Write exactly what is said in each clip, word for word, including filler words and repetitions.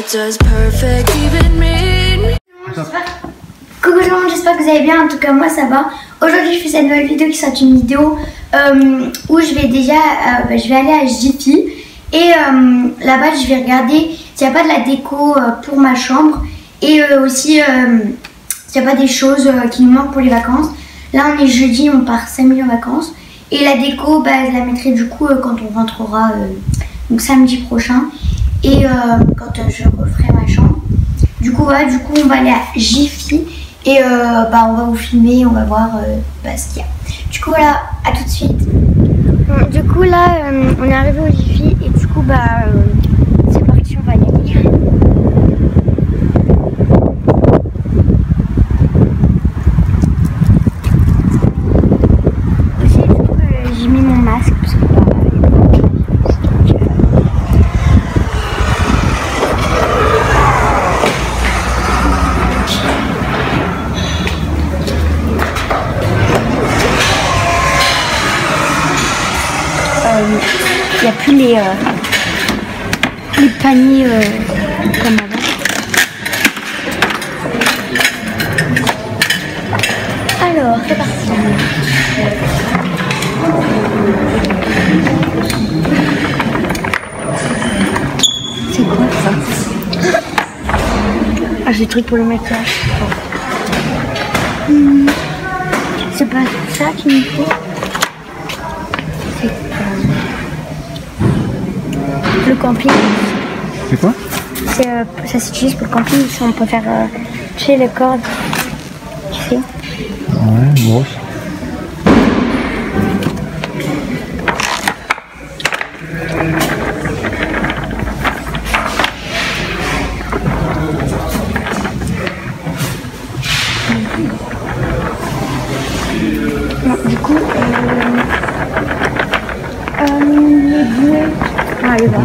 What does perfect even mean? Coucou tout le monde, j'espère que vous allez bien, en tout cas moi ça va. Aujourd'hui je fais cette nouvelle vidéo qui sera une vidéo euh, où je vais déjà, euh, bah, je vais aller à Jiffy. Et euh, là-bas je vais regarder s'il n'y a pas de la déco euh, pour ma chambre. Et euh, aussi euh, s'il n'y a pas des choses euh, qui nous manquent pour les vacances. Là on est jeudi, on part cinq minutes en vacances. Et la déco, bah, je la mettrai du coup euh, quand on rentrera, euh, donc samedi prochain. Et euh, quand euh, je referai ma chambre. Du coup, ouais, du coup on va aller à Jiffy. Et euh, bah, on va vous filmer, on va voir euh, bah, ce qu'il y a. Du coup voilà, à tout de suite. Bon, du coup là, euh, on est arrivé au Jiffy et du coup bah euh, c'est parti, on va y aller. Aussi du coup euh, j'ai mis mon masque parce que bah, il n'y a plus les, euh, les paniers euh, comme avant. Alors, c'est parti. C'est quoi ça? Ah, j'ai des trucs pour le maquillage. Hmm. C'est pas ça qu'il me faut. C'est quoi? Le camping. C'est quoi? C'est, euh, ça s'utilise pour le camping, si on peut faire euh, chez les cordes. Tu sais? Ouais, brosse. Bon, du coup, euh, euh, les bouées. On va aller voir.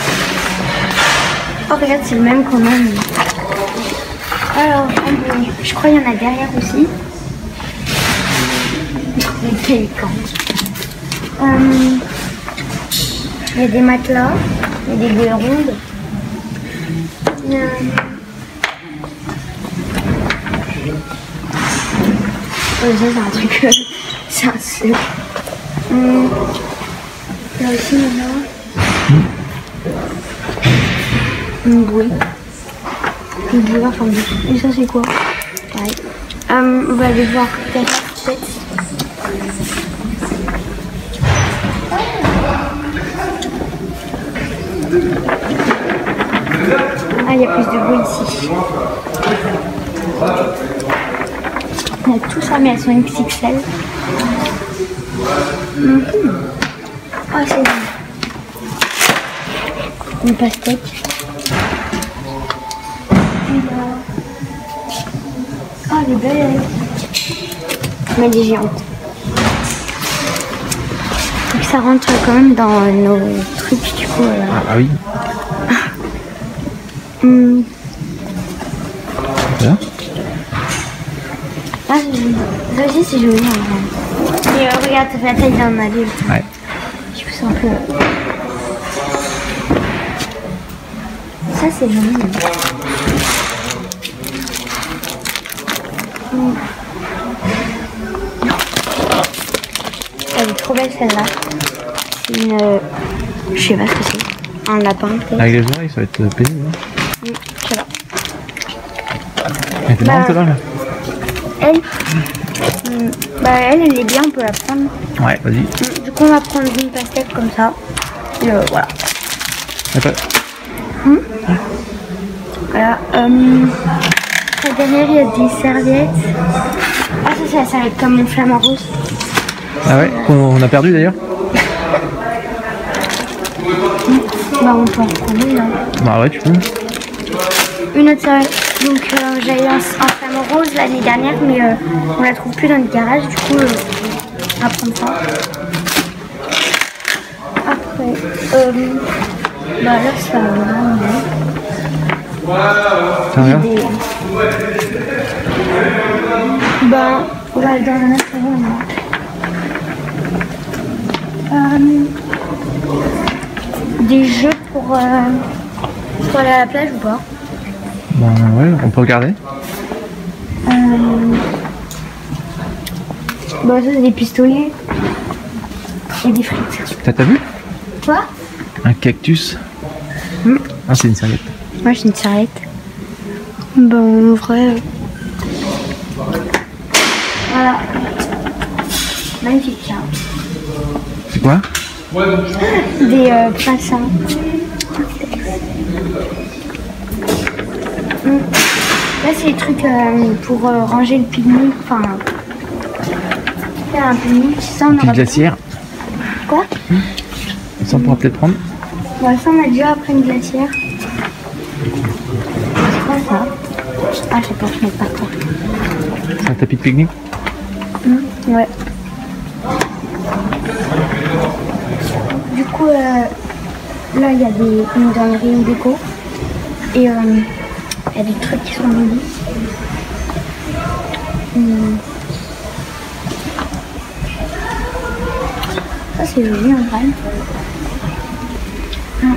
Oh regarde, c'est le même qu'on a. Mais... Alors, je crois qu'il y en a derrière aussi. Les pélicans. Euh, il y a des matelas, il y a des bouées rondes. Il y a... Oh, ça c'est un truc, c'est un seul. Hum. Là aussi, il y en a. Une bouée. Une bouée en forme de... Et ça c'est quoi? Pareil. Euh, on va aller voir derrière peut-être. Ah, il y a plus de bouée ici. On a tout ça, mais elles sont X X L. Mmh. Oh, c'est bon. Une pastèque. Oh, elle est belle. Mais elle est géante. Donc ça rentre quand même dans nos trucs du coup. Euh... Ah, ah oui. Mmh. Là Ah, ça aussi c'est joli en vrai. Et euh, regarde, ça fait la taille d'un adulte. Ouais. Je pousse un peu. Ça c'est joli. Mmh. Elle est trop belle celle-là. C'est une... Euh, je sais pas ce que c'est. Un lapin peut-être. Avec les oreilles, ça va être pénible. Hein. Mmh, je sais pas. Elle était marrante celle-là là. Elle, mmh, bah elle, elle est bien, on peut la prendre. Ouais, vas-y. Mmh, du coup, on va prendre une pastèque comme ça. Et euh, voilà. Attends. Mmh. Voilà. Euh, derrière, il y a des serviettes. Ah, ça, c'est la serviette comme mon flamant rose. Ah ouais, qu'on a perdu d'ailleurs. Mmh. Bah, on peut en prendre une. Hein. Bah ouais, tu peux. Une autre serviette. Donc, euh, j'avais un, un flamant rose l'année dernière, mais euh, on la trouve plus dans le garage. Du coup, euh, on va prendre ça. Après, euh, bah là, ça va vraiment. Ça regarde. Des... Bah, on va dans un autre moment. Euh, des jeux pour, euh, Pour aller à la plage ou pas? Ben ouais, on peut regarder. Euh... Bon, ça c'est des pistolets et des frites. T'as t'as vu? Quoi? Un cactus. Mm. Ah, c'est une serviette. Moi j'ai une serviette. Bon, en vrai. euh, Voilà. Magnifique. Hein. C'est quoi? Des euh, passants. Mm. Là c'est des trucs euh, pour euh, ranger le pique-nique. Enfin. Faire un pique-nique. Ça on Une aura- glacière. Quoi? Ça on pourra peut-être prendre. Bon, ça on a déjà après une glacière. C'est quoi ça? Ah, je sais pas, je mets pas quoi. C'est un tapis de pique-nique. Mmh, ouais. Du coup, euh, là il y a des. On est dans le rayon déco. Et euh, il y a des trucs qui sont vendus. Mmh. Ça c'est joli en vrai. Mmh.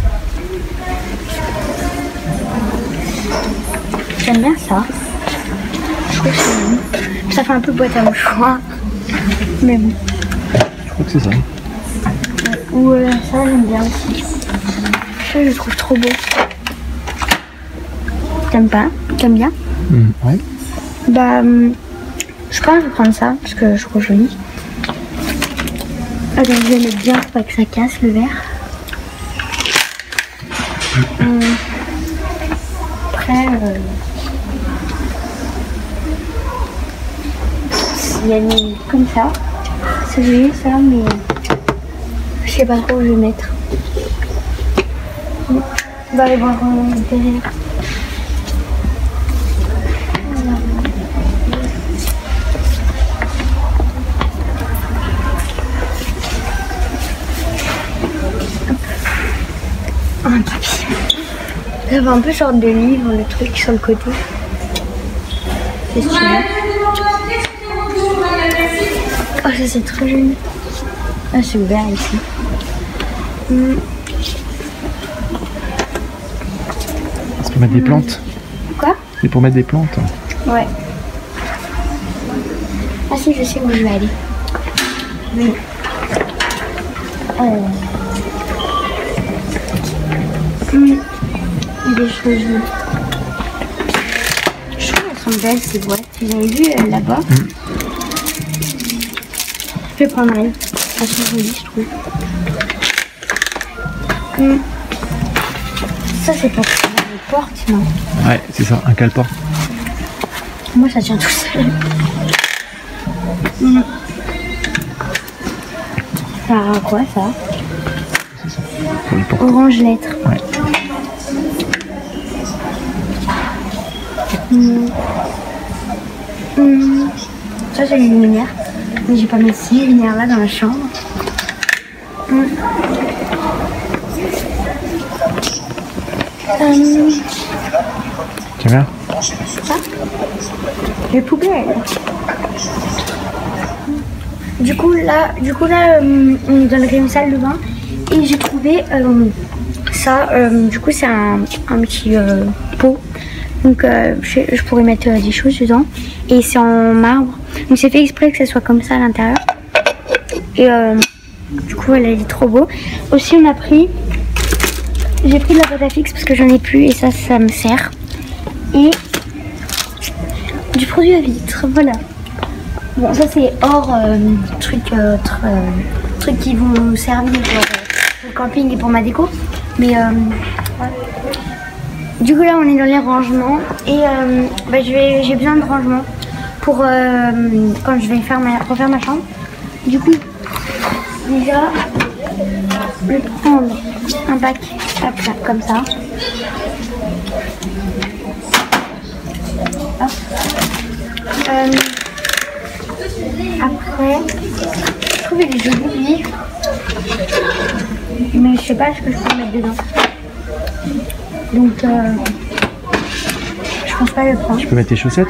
J'aime bien ça. Je trouve que c'est bon. Ça fait un peu boîte à mouchoirs. Mais bon. Je crois que c'est ça. Ou euh, ça j'aime bien aussi. Ça je le trouve trop beau. T'aimes pas? T'aimes bien? Mmh, ouais. Bah hum, je pense que je vais prendre ça parce que je trouve joli. Attends, je vais mettre bien pour pas que ça casse le verre. Hum. Après euh... il y a mis comme ça. C'est joli ça, mais je sais pas trop où je vais mettre. On va aller voir euh, derrière. Un papier. Ça fait un peu genre de livre, le truc sur le côté. C'est celui-là. Oh, ça c'est très joli. Ah, c'est ouvert ici. Mmh. C'est pour mettre des plantes. Quoi? C'est pour mettre des plantes. Ouais. Ah si, je sais où je vais aller. Oui. Euh... Mmh. Des choses. Je trouve qu'elles sont belles ces boîtes. Vous avez vu euh, là-bas? Mmh. Je vais prendre elle. Elles sont jolies, je trouve. Mmh. Ça, c'est pour faire les portes, non? Ouais, c'est ça, un cale-porte. Moi, ça tient tout seul. Mmh. Ça sert à quoi, ça? C'est ça. Pour les portes. Orange lettre. Ouais. Mmh. Mmh. Ça, c'est une luminaire. Mais j'ai pas mis ces luminaires là dans la chambre. Mmh. Euh... Tu bien? Ça? Les poubelles. Du coup là, du coup là, euh, on est dans le rayon salle de bain et j'ai trouvé euh, ça. Euh, du coup c'est un, un petit euh, pot. Donc euh, je, je pourrais mettre euh, des choses dedans et c'est en marbre. Donc c'est fait exprès que ça soit comme ça à l'intérieur. Et euh, du coup elle est trop beau. Aussi on a pris, j'ai pris de la pâte à fixe parce que j'en ai plus et ça ça me sert. Et du produit à vitre, voilà. Bon ça c'est hors euh, truc, euh, tr euh, truc qui vont servir pour, euh, pour le camping et pour ma déco. Mais euh, ouais. Du coup là on est dans les rangements et euh, bah, j'ai besoin de rangement pour euh, quand je vais faire ma, refaire ma chambre. Du coup déjà je vais prendre un bac hop, là, comme ça. Hop. Euh, après je trouve des jolis livres mais je sais pas ce que je peux mettre dedans. Donc, euh, je pense pas le prendre. Tu peux mettre tes chaussettes?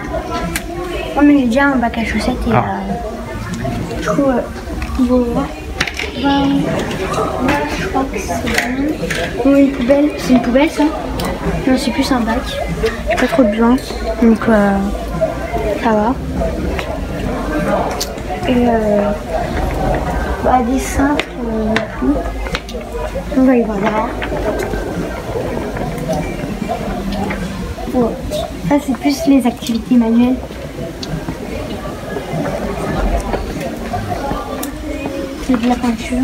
Non, mais j'ai déjà un bac à chaussettes et ah. euh, du coup, euh, bon, Ben, là, je crois que c'est bon. Bon, une poubelle, c'est une poubelle ça? Non, c'est plus un bac. J'ai pas trop besoin, donc euh, ça va. Et euh, bah, des cintres, euh, tout. On va y voir là. Bon, ça c'est plus les activités manuelles. C'est de la peinture.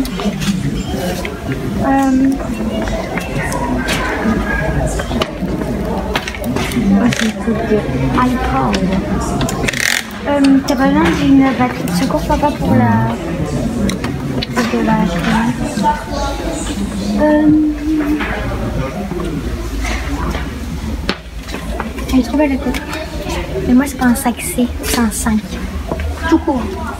Euh... Oh, c'est une coupe de iPad. Euh, T'as pas besoin d'une batterie de secours, papa, pour la... Pour la... Euh... Elle est trop belle la coupe. Mais moi c'est pas un sac C, c'est un cinq. Tout court.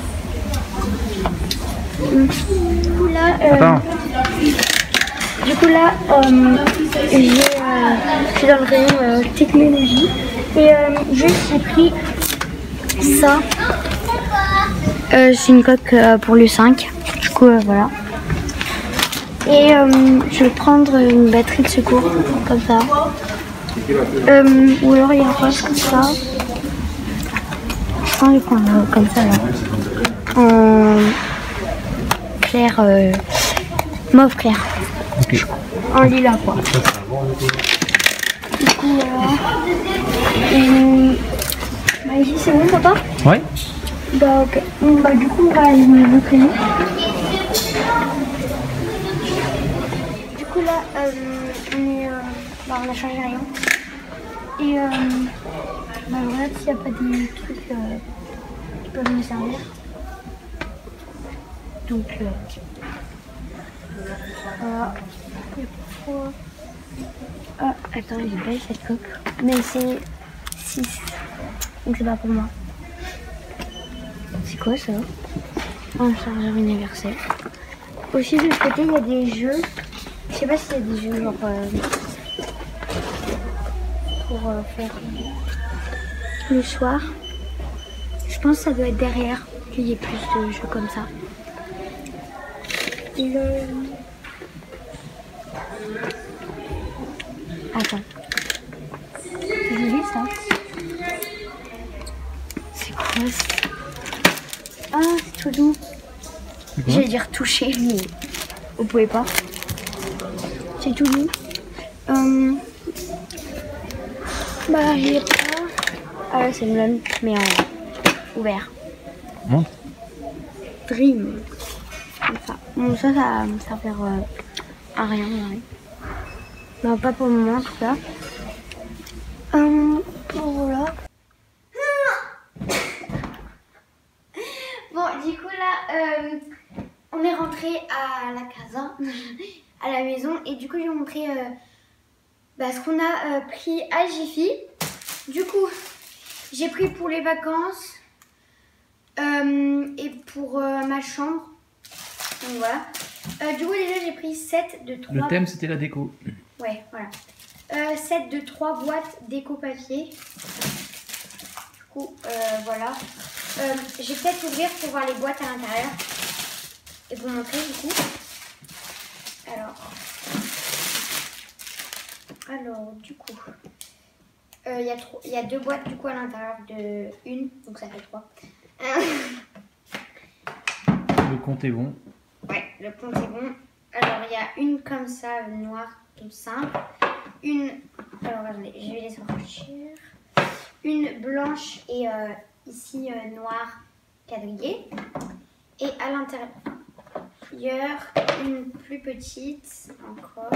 Du coup là, euh, Attends. du coup là, euh, j'ai, euh, je suis dans le rayon euh, technologie et euh, juste j'ai pris ça. Euh, c'est une coque euh, pour le cinq. Du coup euh, voilà. Et euh, je vais prendre une batterie de secours comme ça. Euh, ou alors il y a un rose comme ça. Je pense que je vais prendre euh, comme ça là. En clair, euh, mauve clair. Ok. En lilas quoi. Du coup voilà. Et... Bah ici c'est bon papa? Ouais. Bah ok. Bon, bah du coup on va aller le crayon. Du coup là euh, on est... Euh, bah on a changé rien. Et euh, bah je regarde s'il n'y a pas des trucs euh, qui peuvent me servir. Donc euh, voilà. Il y a pourquoi... Ah attends, elle est belle cette coque. Mais c'est six. Donc c'est pas pour moi. C'est quoi ça? Un chargeur universel. Aussi de l'autre côté il y a des jeux. Je sais pas s'il y a des jeux genre euh, pour euh, faire le soir. Je pense que ça doit être derrière qu'il y ait plus de jeux comme ça. Le... Attends. J'ai vu ça. C'est quoi ça? Ah, c'est tout doux. J'allais dire toucher, mais vous pouvez pas. C'est tout doux. Euh... Bah, j'ai pas. Ah, c'est le même, mais en ouvert. Montre. Dream. Comme ça. Bon, ça, ça va me servir euh, à rien. Ouais. Non, pas pour le moment, en tout cas. Euh, voilà. Bon, du coup, là, euh, on est rentré à la casa, à la maison. Et du coup, je vais vous montrer euh, bah, ce qu'on a euh, pris à Jiffy. Du coup, j'ai pris pour les vacances euh, et pour euh, ma chambre. Donc voilà. Euh, du coup, déjà, j'ai pris sept de trois. Le thème, c'était la déco. Ouais, voilà. Euh, sept de trois boîtes déco papier. Du coup, euh, voilà. Euh, je vais peut-être ouvrir pour voir les boîtes à l'intérieur. Et vous montrer du coup. Alors. Alors, du coup. Il euh, y, y a deux boîtes du coup à l'intérieur de une. Donc ça fait trois. Le compte est bon. Ouais, le compte est bon. Alors, il y a une comme ça, noire, toute simple. Une, alors attendez, je vais les sortir. Une blanche et euh, ici euh, noire quadrillée. Et à l'intérieur, une plus petite encore.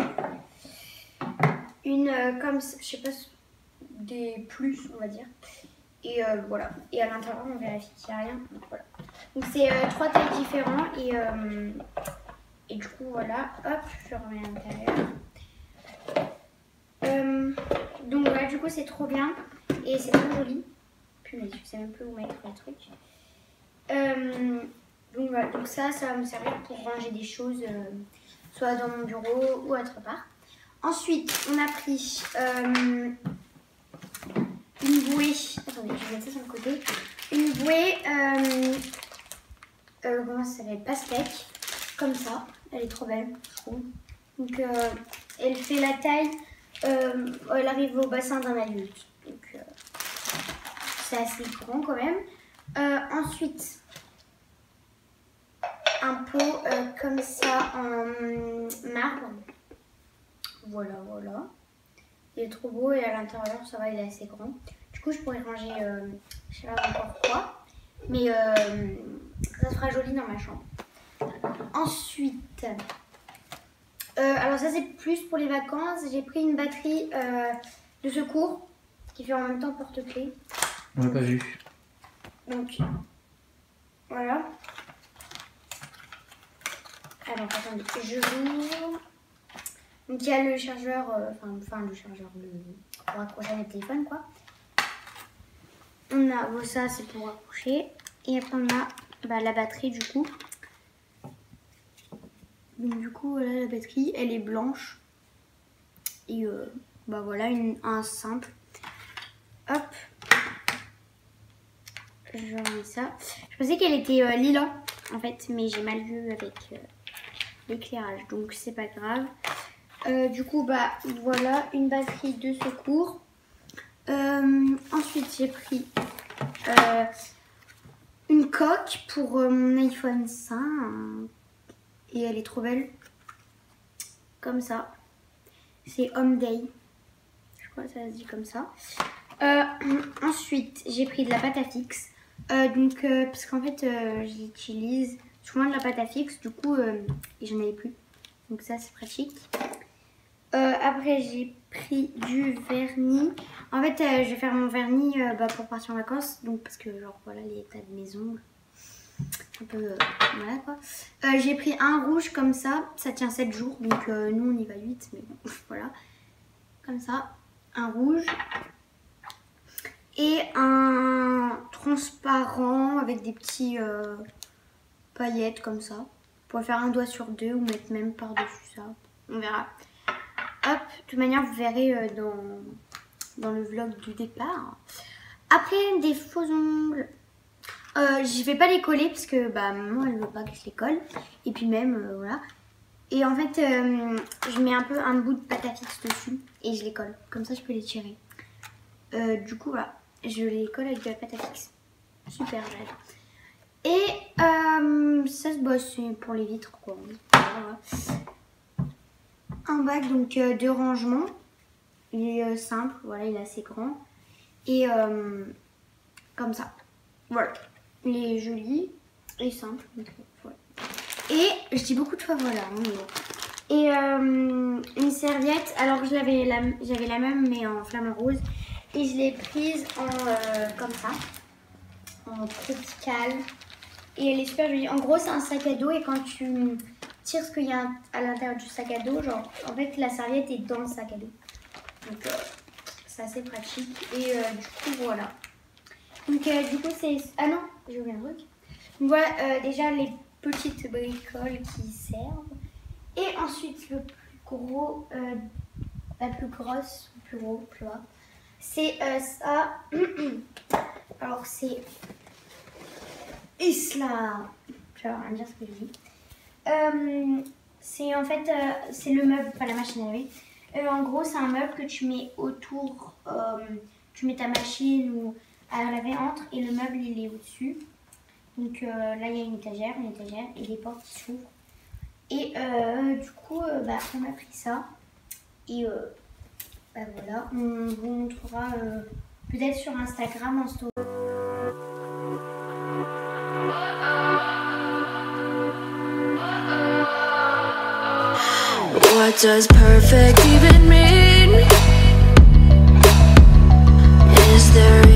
Une euh, comme, je sais pas, des plus, on va dire. Et euh, voilà. Et à l'intérieur, on vérifie qu'il n'y a rien. Donc voilà. Donc c'est euh, trois tailles différentes et, euh, et du coup voilà. Hop, je remets à l'intérieur. Euh, donc voilà, du coup c'est trop bien et c'est trop joli. Punaise, je sais même plus où mettre les trucs. Euh, donc voilà, donc ça, ça va me servir pour ranger des choses, euh, soit dans mon bureau ou autre part. Ensuite, on a pris euh, une bouée. Attendez, je vais mettre ça sur le côté. Une bouée, euh, euh, comment ça s'appelle? Pastèque. comme ça. Elle est trop belle, je trouve. Donc euh, elle fait la taille, euh, elle arrive au bassin d'un adulte. Donc euh, c'est assez grand quand même. Euh, ensuite, un pot euh, comme ça en marbre. Voilà, voilà. Il est trop beau et à l'intérieur, ça va, il est assez grand. Du coup, je pourrais ranger, euh, je sais pas encore quoi. Mais euh, ça sera joli dans ma chambre. Ensuite, euh, alors ça c'est plus pour les vacances. J'ai pris une batterie euh, de secours qui fait en même temps porte-clés. On l'a pas vu. Donc, voilà. Alors, attendez, je l'ouvre. Donc, il y a le chargeur, euh, enfin, enfin le chargeur, le, pour accrocher le téléphone, quoi. On a, bon, ça c'est pour accrocher. Et après, on a bah, la batterie, du coup. Donc, du coup, voilà, la batterie, elle est blanche. Et, euh, bah voilà, une, un simple. Hop. Je remets ça. Je pensais qu'elle était euh, lilas, en fait, mais j'ai mal vu avec euh, l'éclairage. Donc, c'est pas grave. Euh, du coup, bah voilà, une batterie de secours. Euh, ensuite, j'ai pris euh, une coque pour euh, mon iPhone cinq. Et elle est trop belle. Comme ça. C'est Home Day. Je crois que ça se dit comme ça. Euh, ensuite, j'ai pris de la pâte à fixe. Euh, donc, euh, parce qu'en fait, euh, j'utilise souvent de la pâte à fixe. Du coup, euh, j'en avais plus. Donc ça, c'est pratique. Euh, après, j'ai pris du vernis. En fait, euh, je vais faire mon vernis euh, bah, pour partir en vacances. Donc, parce que, genre, voilà, l'état de mes ongles. Un peu, euh, voilà quoi. Euh, j'ai pris un rouge comme ça. Ça tient sept jours. Donc, euh, nous, on y va huit. Mais bon, voilà. Comme ça. Un rouge. Et un transparent avec des petits euh, paillettes comme ça. Vous pouvez faire un doigt sur deux ou mettre même par-dessus ça. On verra. Hop, de toute manière, vous verrez euh, dans, dans le vlog du départ. Après, des faux ongles. Euh, je vais pas les coller parce que bah, maman, elle veut pas que je les colle. Et puis même, euh, voilà. Et en fait, euh, je mets un peu un bout de pâte à fixe dessus et je les colle. Comme ça, je peux les tirer. Euh, du coup, voilà. Je les colle avec de la pâte à fixe. Super belle. Et euh, ça, bah, c'est pour les vitres, quoi. Voilà. Un bac donc euh, de rangement. Il est euh, simple, voilà, il est assez grand. Et euh, comme ça. Voilà. Il est joli et simple. Donc, voilà. Et je dis beaucoup de fois voilà. Hein, mais... Et euh, une serviette. Alors j'avais la, j'avais la même mais en flamant rose. Et je l'ai prise en euh, comme ça. En tropical. Et elle est super jolie. En gros, c'est un sac à dos et quand tu tires ce qu'il y a à l'intérieur du sac à dos, genre en fait la serviette est dans le sac à dos. Donc euh, c'est assez pratique. Et euh, du coup voilà. Donc euh, du coup c'est... Ah non, j'ai oublié un truc. Donc voilà euh, déjà les petites bricoles qui servent. Et ensuite le plus gros, euh, la plus grosse, le plus gros, plus bas. C'est euh, ça. Alors c'est Isla. Je vais rien dire ce que je dis. Euh, c'est en fait euh, c'est le meuble, pas la machine à laver. Euh, en gros c'est un meuble que tu mets autour, euh, tu mets ta machine ou à laver entre et le meuble il est au-dessus. Donc euh, là il y a une étagère, une étagère et des portes qui s'ouvrent. Et euh, du coup euh, bah, on a pris ça et euh, bah, voilà, on vous montrera euh, peut-être sur Instagram en story. What does perfect even mean? Is there